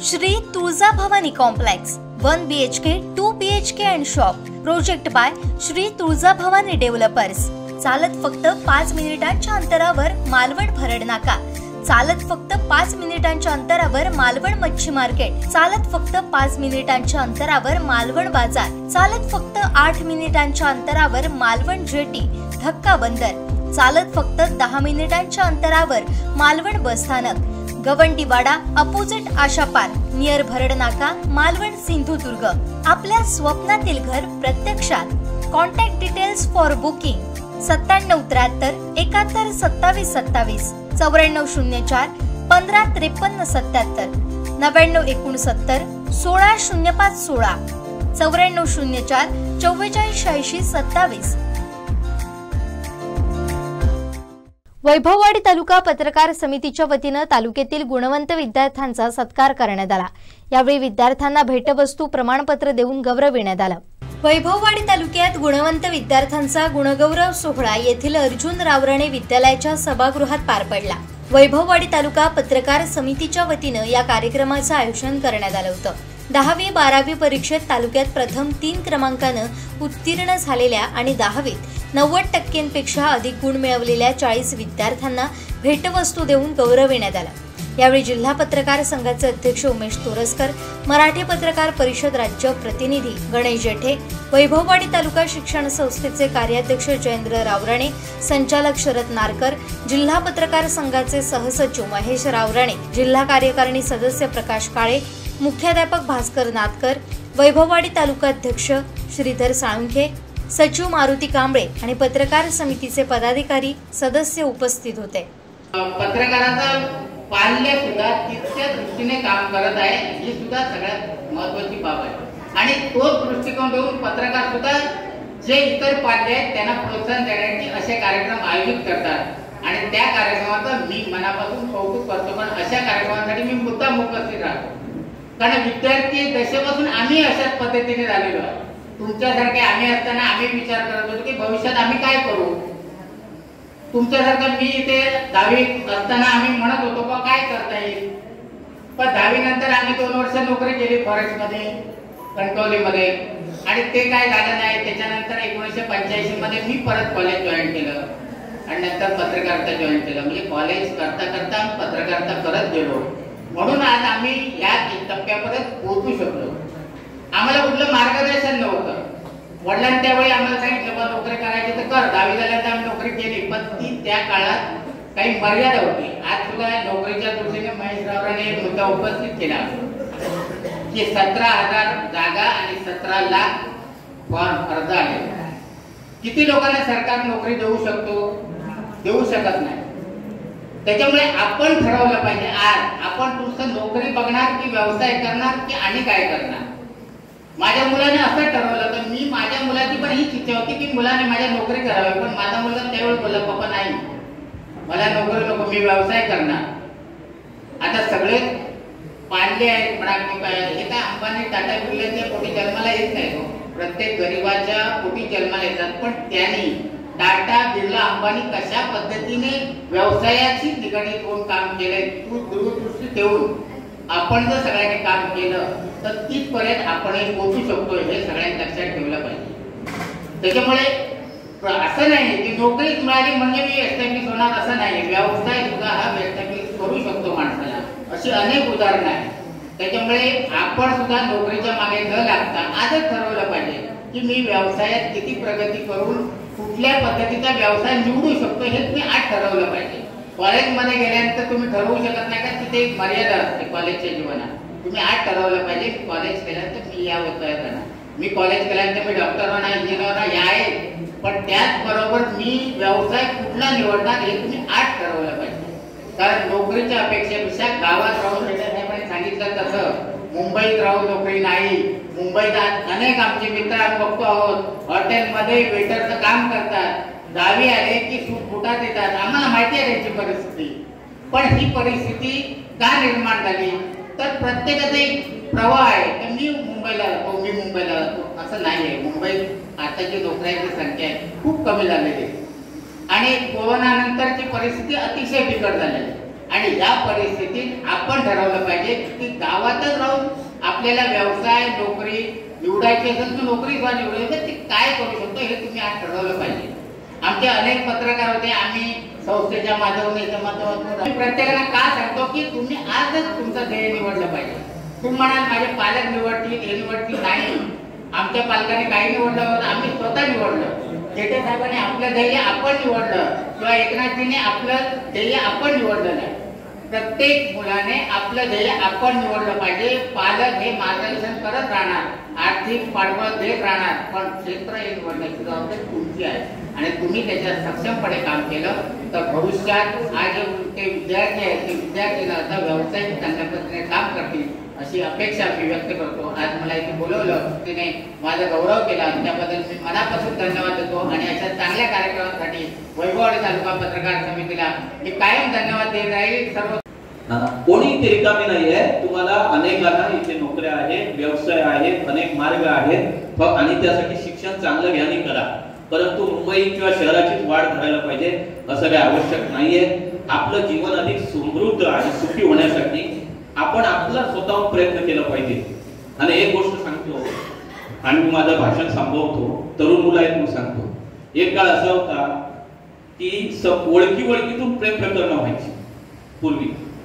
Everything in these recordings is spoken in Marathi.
Shri Tuljabhavani complex 1 BHK 2 BHK and shop project by Shri Tuljabhavani developers. चालत फक्त 5 मिनिटांच्या अंतरावर मालवण भरड नाका, चालत फक्त 5 मिनिटांच्या अंतरावर मालवण मच्छी मार्केट, चालत फक्त 5 मिनिटांच्या अंतरावर मालवण बाजार, चालत फक्त 8 मिनिटांच्या अंतरावर मालवण जेटी धक्का बंदर, चालत फक्त 10 मिनिटांच्या अंतरावर मालवण बस स्थानक, Gawandiwada opposite Asha park near Bharad Naka, Malvan Sindhudurg. आपल्या स्वप्नातील घर प्रत्यक्षात। Contact details for booking 9773 71 27 27, 9404 15 53 77, 9969 16 05 16, 9404 44 86 27। Vaibhavwadi taluka पत्रकार समितीच्या वतीने तालुक्यातील गुणवंत विद्यार्थ्यांचा सत्कार करण्यात आला। यावेळी विद्यार्थ्यांना भेटवस्तू प्रमाणपत्र देऊन गौरविण्यात आलं। वैभववाडी तालुक्यात गुणवंत विद्यार्थ्यांचा गुणगौरव सोहळा येथील अर्जुन रावराणे विद्यालयाच्या सभागृहात पार पडला। वैभववाडी तालुका पत्रकार समितीच्या वतीने या कार्यक्रमाचे आयोजन करण्यात आले होते। 10वी 12वी परीक्षेत तालुक्यात प्रथम 3 क्रमांकाने उत्तीर्ण झालेल्या आणि 10वीत 90% अधिक गुण मिळवलेल्या 40 विद्यार्थ्यांना भेटवस्तू देऊन गौरविण्यात आलं। यावेळी जिल्हा पत्रकार संघाचे अध्यक्ष उमेश तोरसकर, मराठी पत्रकार परिषद राज्य प्रतिनिधी गणेश जेठे, वैभववाडी तालुका शिक्षण संस्थेचे कार्याध्यक्ष जयेंद्र रावराणे, संचालक शरद नारकर, जिल्हा पत्रकार संघाचे सहसचिव महेश रावराणे, जिल्हा कार्यकारिणी सदस्य प्रकाश काळे, मुख्याध्यापक भास्कर नातकर, वैभववाडी तालुका अध्यक्ष श्रीधर साळुंखे, सचिव मारुती कांबळे आणि पत्रकार समितीचे पदाधिकारी सदस्य उपस्थित होते। पत्रकारांचा पाल्य सुद्धा तितक्या दृष्टीने काम करत आहे, ही सुद्धा सगळ्यात महत्त्वाची बाब आहे। आणि तोच दृष्टिकोन घेऊन पत्रकार सुद्धा जे इतर पाल्य आहेत त्यांना प्रोत्साहन देण्यासाठी असे कार्यक्रम आयोजित करतात आणि त्या कार्यक्रमाचं मी मनापासून कौतुक करतो। पण अशा कार्यक्रमांसाठी मी मुद्दाम उपस्थित राहतो, कारण विद्यार्थी दशेपासून आम्ही अशाच पद्धतीने झालेलो आहोत। तुमच्यासारखे आम्ही असताना आम्ही विचार करत होतो की भविष्यात आम्ही काय करू। तुमच्यासारखं मी इथे 10वी असताना आम्ही म्हणत होतो का काय करता येईल, पण 10वी नंतर आम्ही 2 वर्ष नोकरी केली फॉरेस्टमध्ये, कणकवलीमध्ये, आणि ते काय झालं नाही। त्याच्यानंतर 1985 मध्ये मी परत कॉलेज जॉईन केलं आणि नंतर पत्रकारिता जॉईन केलं। म्हणजे कॉलेज करता करता पत्रकारिता करत गेलो, म्हणून आज आम्ही या टप्प्यापर्यंत पोहोचू शकलो। आम्हाला कुठलं मार्गदर्शन नव्हतं। वडिलांनी त्यावेळी आम्हाला सांगितलं बा नोकरी करायची तर कर। 10वी झाल्यानंतर आम्ही नोकरी केली, पण ती त्या काळात काही मर्यादा होती। आज सुद्धा नोकरीच्या दृष्टीने महेश रावराणे एक मुद्दा उपस्थित केला की 17,000 जागा आणि 17 लाख फॉर्म अर्ज आले। किती लोकांना सरकार नोकरी देऊ शकतो? देऊ शकत नाही। त्याच्यामुळे आपण ठरवलं पाहिजे आज आपण तुमचं नोकरी बघणार की व्यवसाय करणार की आणि काय करणार। माझ्या मुलाने असं ठरवलं तर मी माझ्या मुलाची पण हीच इच्छा होती की मुलाने माझ्या नोकरी करावी, पण माझा मुलगा त्यावेळी बोलला पप्पा नाही मला नोकरी नको, मी व्यवसाय करणार। आता सगळे पाडले आहेत म्हणा की हे काय अंबानी टाटा बिर्लाच्या पोटी जन्माला येत नाही, प्रत्येक गरीबाच्या पोटी जन्माला येतात। पण त्यांनी टाटा बिर्ला अंबानी कशा पद्धतीने व्यवसायाशी निगडीत होऊन काम केलंय तू दूरदृष्टी ठेवून आपण जर सगळ्यांनी काम केलं तर तिथपर्यंत आपणही पोहोचू शकतो, हे सगळ्यांनी लक्षात ठेवलं पाहिजे। त्याच्यामुळे असं नाही की नोकरी मिळाली म्हणजे मी एस्टॅब्लिश होणार असं नाही। व्यवसाय सुद्धा हा एस्टॅब्लिश करू शकतो माणसाला, अशी अनेक उदाहरणं आहेत। त्याच्यामुळे आपण सुद्धा नोकरीच्या मागे न लागता आजच ठरवलं पाहिजे की मी व्यवसायात किती प्रगती करून कुठल्या पद्धतीचा व्यवसाय निवडू शकतो, हे तुम्ही आज ठरवलं पाहिजे। कॉलेजमध्ये गेल्यानंतर तुम्ही ठरवू शकत नाही का, तिथे एक मर्यादा असते कॉलेजच्या जीवनात। तुम्ही आज ठरवलं पाहिजे की कॉलेज केल्यानंतर मी या व्यवसायात जाणार, मी कॉलेज केल्यानंतर मी डॉक्टर होणार, इंजिनियर होणार, या आहे, पण त्याचबरोबर मी व्यवसाय कुठला निवडणार हे तुम्ही आज ठरवलं पाहिजे। कारण नोकरीच्या अपेक्षेपेक्षा गावात राहून साहेबांनी सांगितलं तसं मुंबईत राहून नोकरी नाही। मुंबईत अनेक आमचे मित्र आम्ही बघतो आहोत हॉटेलमध्ये वेटरचं काम करतात, 10वी आले की सूट फुटात येतात। आम्हाला माहिती आहे त्यांची परिस्थिती, पण ही परिस्थिती का निर्माण झाली तर प्रत्येकाचा एक प्रवाह आहे की मी मुंबईला जातो, मी मुंबईला जातो, असं नाही आहे। मुंबईत आताची नोकऱ्यांची संख्या खूप कमी झालेली आहे आणि कोरोना नंतरची परिस्थिती अतिशय बिकट झालेली आहे आणि या परिस्थितीत आपण ठरवलं पाहिजे की गावातच राहून आपल्याला व्यवसाय नोकरी निवडायची असेल तर नोकरी किंवा निवडायची ती काय करू शकतो हे तुम्ही आज ठरवलं पाहिजे. आमचे अनेक पत्रकार होते, आम्ही संस्थेच्या माध्यमातून प्रत्येकाला का सांगतो की तुम्ही आजच तुमचं ध्येय निवडलं पाहिजे. तुम्ही म्हणाल माझे पालक निवडतील हे निवडतील, नाही, आमच्या पालकांनी काही निवडलं, आम्ही स्वतः निवडलं. जेठे साहेबांनी आपलं ध्येय आपण निवडलं किंवा एकनाथजीने आपलं ध्येय आपण निवडलं नाही. प्रत्येक मुलाने आपलं ध्येय आपण निवडलं पाहिजे. पालक हे मार्गदर्शन करत राहणार, आर्थिक पाठबळ देत राहणार, पण क्षेत्र हे निवडण्याची जबाबदारी तुमची आहे आणि तुम्ही त्याच्यात सक्षमपणे काम केलं तर भविष्यात आज ते विद्यार्थी आहेत ते विद्यार्थ्यांना आता व्यावसायिक चांगल्या पद्धतीने काम करतील अशी अपेक्षा मी व्यक्त करतो. आज मला इथे बोलवलं, तिने माझा गौरव केला, त्याबद्दल मी मनापासून धन्यवाद देतो आणि अशा चांगल्या कार्यक्रमासाठी वैभववाडी तालुका पत्रकार समितीला मी कायम धन्यवाद देत राहील. सर्व कोणी इथे रिकामी नाही आहे. तुम्हाला अनेकांना इथे नोकऱ्या आहेत, व्यवसाय आहेत, अनेक मार्ग आहेत आणि त्यासाठी शिक्षण चांगलं घ्यानी करा. परंतु मुंबई किंवा शहराचीच वाढ करायला पाहिजे असं काही आवश्यक नाहीये. आपलं जीवन अधिक समृद्ध आणि सुखी होण्यासाठी आपण आपला स्वतःहून प्रयत्न केला पाहिजे. आणि एक गोष्ट सांगतो आणि मी माझं भाषण संपवतो, तरुण मुलं आहेत म्हणून सांगतो. एक काळ असा होता की ओळखीतून प्रेम प्रकरण व्हायची पूर्वी,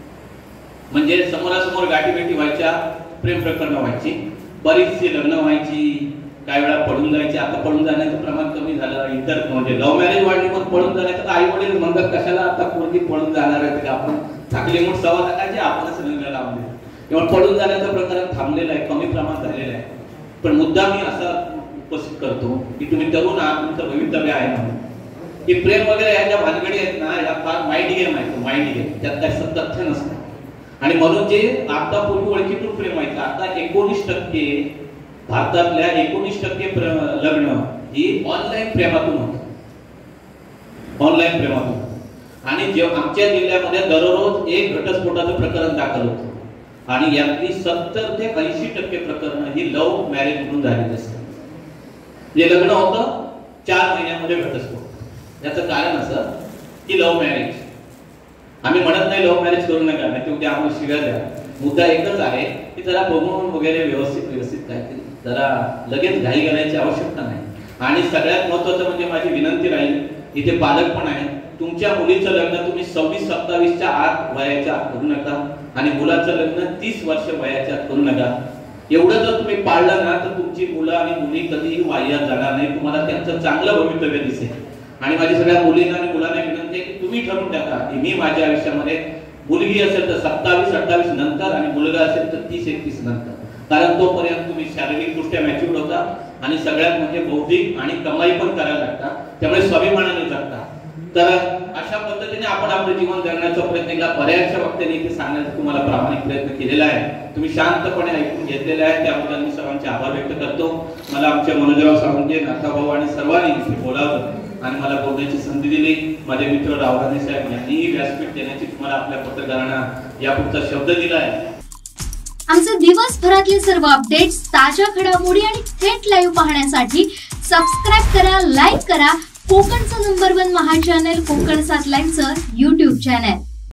म्हणजे समोरासमोर गाठीभेटी व्हायच्या, प्रेम प्रकरण व्हायची, बरीचशी लग्न व्हायची, काही वेळा पडून जायचे. आता पडून जाण्याचं प्रमाण कमी झालं. इतर म्हणजे लव्ह मॅरेज वाढली, पण पडून जाण्याचं आई वडील म्हणतात कशाला आता पोरगी पडून जाणार आहे, ते आपण चांगले मोठ सवाल टाकायचे, आपणच लग्न लावून दिलं. किंवा पडून जाण्याचं प्रकरण थांबलेलं आहे, कमी प्रमाणात झालेलं आहे. पण मुद्दा मी असा उपस्थित करतो की तुम्ही तरुण आहात, तुमचं भवितव्य आहे म्हणून की प्रेम वगैरे ह्या ज्या भानगडी आहेत ना, या फार माइंड गेम आहे. माइंड गेम, त्यात काही तथ्य नसतं. आणि म्हणून जे आता पूर्वी ओळखीतून प्रेम व्हायचं, आता 19% भारतातल्या 19% लग्न ही ऑनलाईन प्रेमातून होत, ऑनलाईन प्रेमातून. आणि जेव्हा आमच्या जिल्ह्यामध्ये दररोज एक घटस्फोटाचं प्रकरण दाखल होतं आणि यातली 70 ते 80% प्रकरणं ही लव्ह मॅरेज म्हणून झालेली असतात. जे लग्न होतं 4 महिन्यामध्ये घटस्फोट. याचं कारण असं की लव्ह मॅरेज. आम्ही म्हणत नाही लव्ह मॅरेज करू नका, नाही ते आम्हाला शिव्या द्या. मुद्दा एकच आहे की जरा बघून वगैरे व्यवस्थित काहीतरी, जरा लगेच घाई घालायची आवश्यकता नाही. आणि सगळ्यात महत्वाचं म्हणजे माझी विनंती राहील, इथे पालक पण आहे, तुमच्या मुलीचं लग्न तुम्ही 26-27च्या आत वयाच्या आत करू नका आणि मुलाचं लग्न 30 वर्ष वयाच्या आत करू नका. एवढं जर तुम्ही पाळलं ना तर तुमची मुलं आणि मुली कधीही वाह्यात जाणार नाही, तुम्हाला त्यांचं चांगलं भवितव्य दिसेल. आणि माझी सगळ्या मुलींना आणि मुलांना विनंती आहे की तुम्ही ठरवून टाका की मी माझ्या आयुष्यामध्ये मुलगी असेल तर 27-28 नंतर आणि मुलगा असेल तर 30-31 नंतर. कारण तोपर्यंत तुम्ही शारीरिकदृष्ट्या मॅच्युअर्ड होता आणि सगळ्यात म्हणजे बौद्धिक आणि कमाई पण करायला लागता, त्यामुळे स्वाभिमानाने जगता. तर अशा पद्धतीने आपण आपलं जीवन जगण्याचा प्रयत्न केला. बऱ्याचशा वक्त्यांनी इथे सांगण्याचा तुम्हाला प्रामाणिक प्रयत्न केलेला आहे, तुम्ही शांतपणे ऐकून घेतलेला आहे, त्याबद्दल मी सर्वांचे आभार व्यक्त करतो. मला आमच्या मनोजराव सावंगे, नाथाभाऊ आणि सर्वांनी इथे बोलावलं आणि मला बोलण्याची संधी दिली. माझे मित्र रावराणे साहेब यांनीही व्यासपीठ देण्याची तुम्हाला आपल्या पत्रकारांना यापुढचा शब्द दिला आहे. आमचे दिवसभरातले सर्व अपडेट्स, ताज्या घडामोडी आणि थेट लाईव्ह पाहण्यासाठी सबस्क्राईब करा, लाईक करा कोकणचं नंबर 1 महा चॅनल कोकण 7 लाईव्हचं YouTube चॅनल.